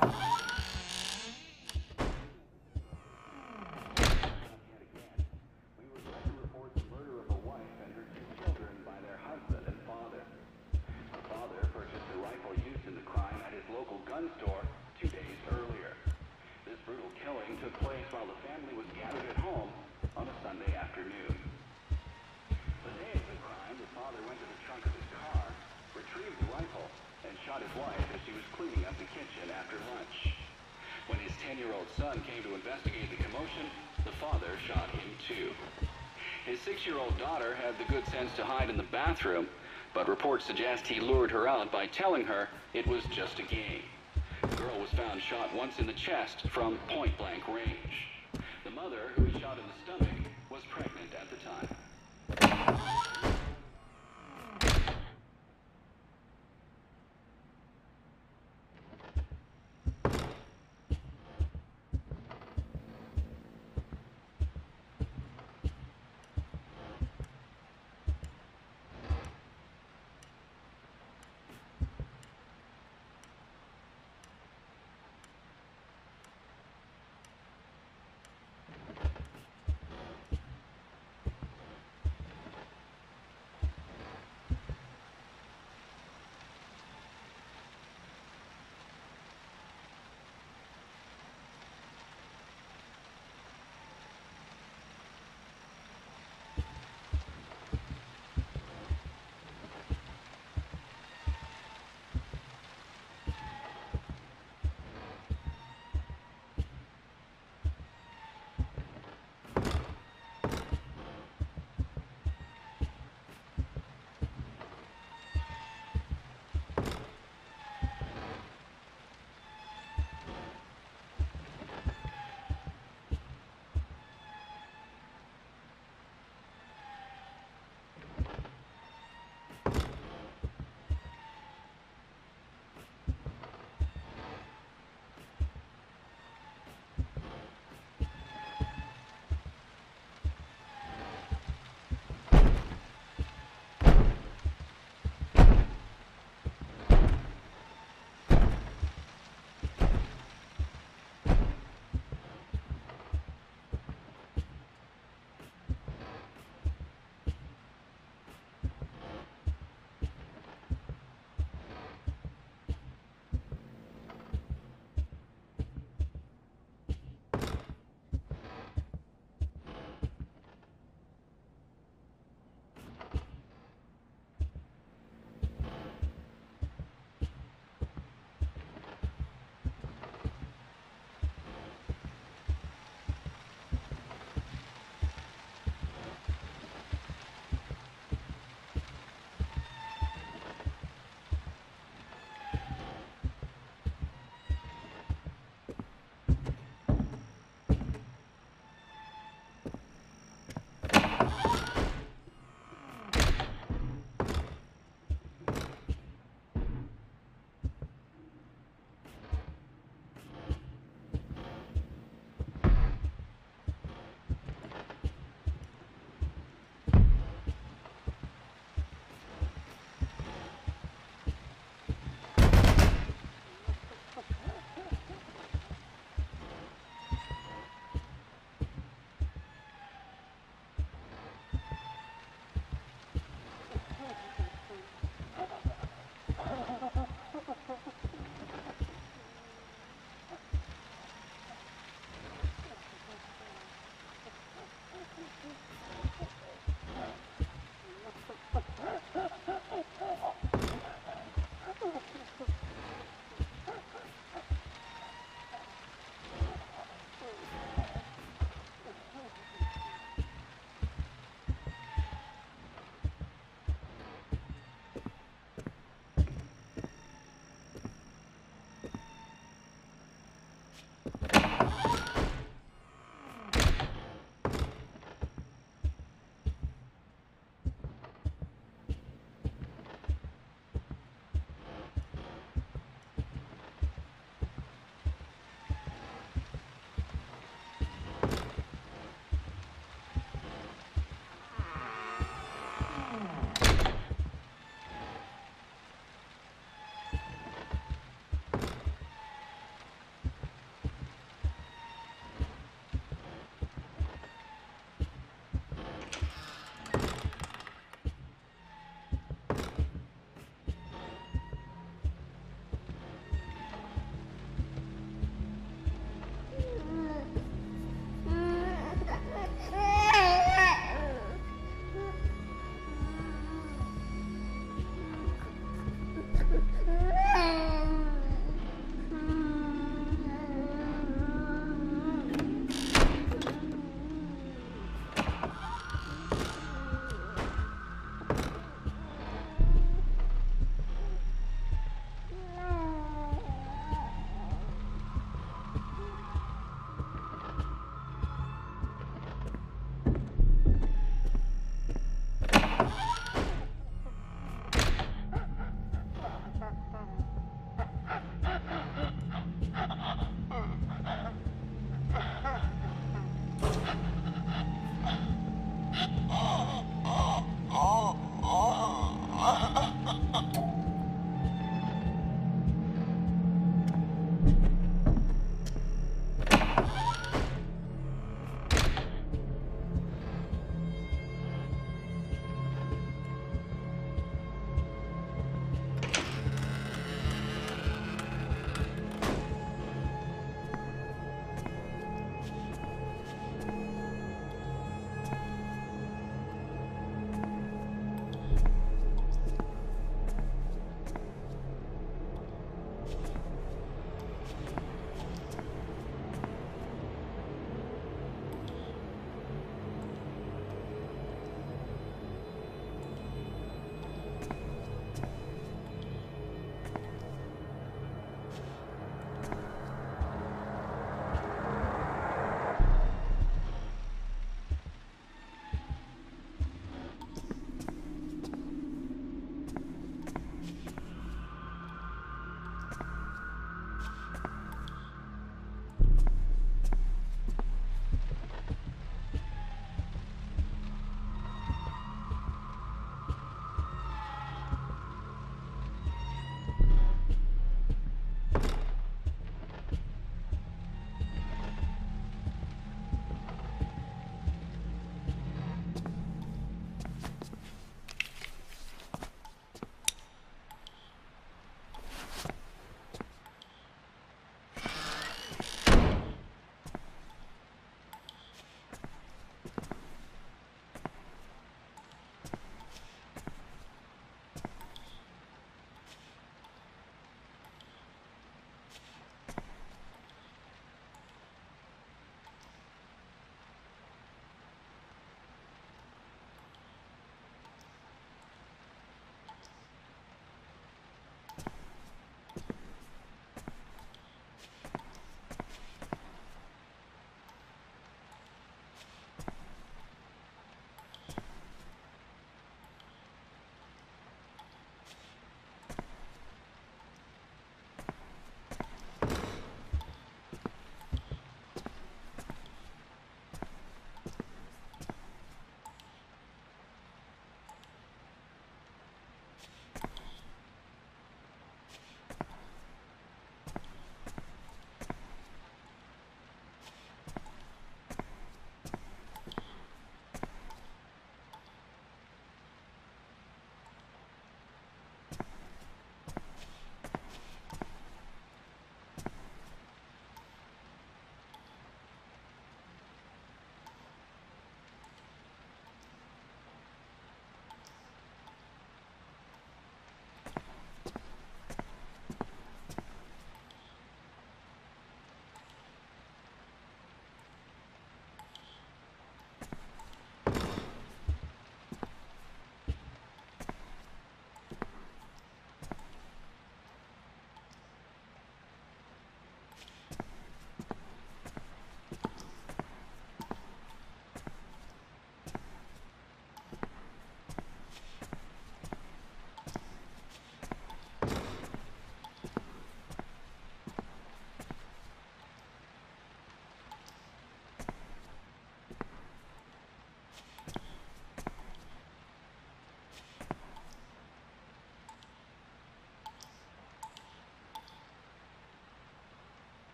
We were glad to report the murder of a wife and her two children by their husband and father. The father purchased a rifle used in the crime at his local gun store 2 days earlier. This brutal killing took place while the family was gathered at home on a Sunday afternoon. The day of the crime, the father went to the trunk of his car, retrieved the rifle, and shot his wife as she was cleaning up the kitchen after lunch. When his 10-year-old son came to investigate the commotion, the father shot him too. His 6-year-old daughter had the good sense to hide in the bathroom, but reports suggest he lured her out by telling her it was just a game. The girl was found shot once in the chest from point-blank range. The mother, who was shot in the stomach, was pregnant at the time.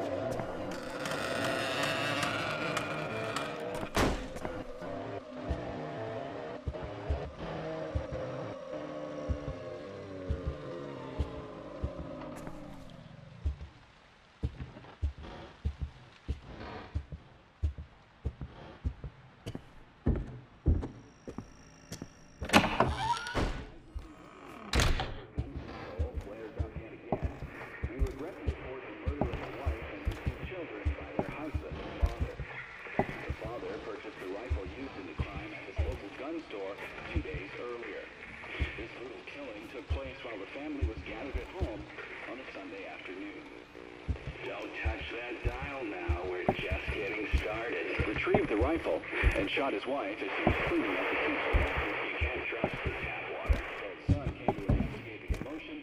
Store 2 days earlier. This brutal killing took place while the family was gathered at home on a Sunday afternoon. Don't touch that dial now, we're just getting started. Retrieved the rifle and shot his wife as he was cleaning up the kitchen. You can't trust the tap water. So his son came to investigate the commotion.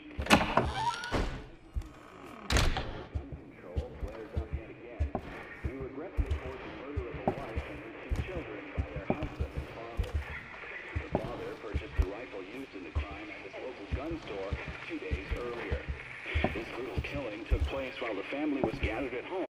Gun control flares up yet again. We regret to report the murder of a wife and her 2 children by their husband and father. The father purchased the rifle used in the crime at his local gun store 2 days earlier. This brutal killing took place while the family was gathered at home.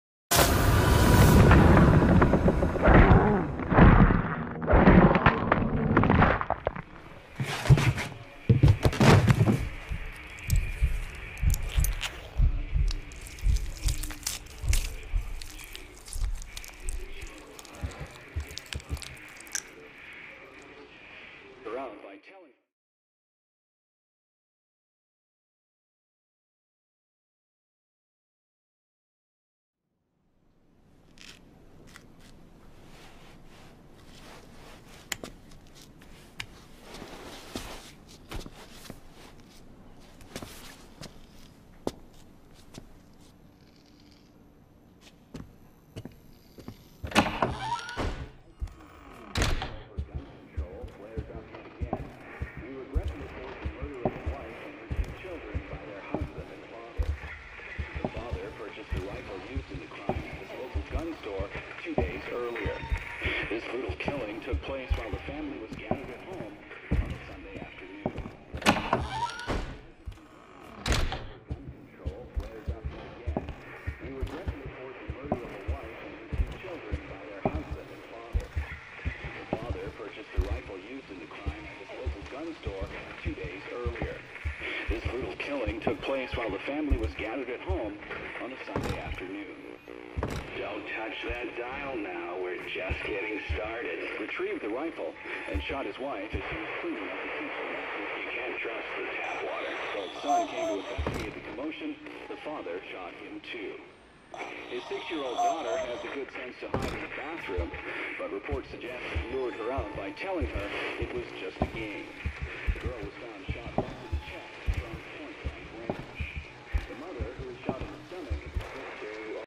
Around by telling store 2 days earlier. This brutal killing took place while the family was gathered at home on a Sunday afternoon. Gun control flares up yet again. We regret to report the murder of a wife and her 2 children by their husband and father. The father purchased the rifle used in the crime at his local gun store 2 days earlier. This brutal killing took place while the family was gathered at home on a Sunday afternoon. Don't touch that dial now, we're just getting started. Retrieved the rifle and shot his wife as he was cleaning up the kitchen. You can't trust the tap water. So his son came to investigate the commotion. The father shot him too. His 6-year-old daughter has the good sense to hide in the bathroom, but reports suggest he lured her out by telling her it was just a game. The girl was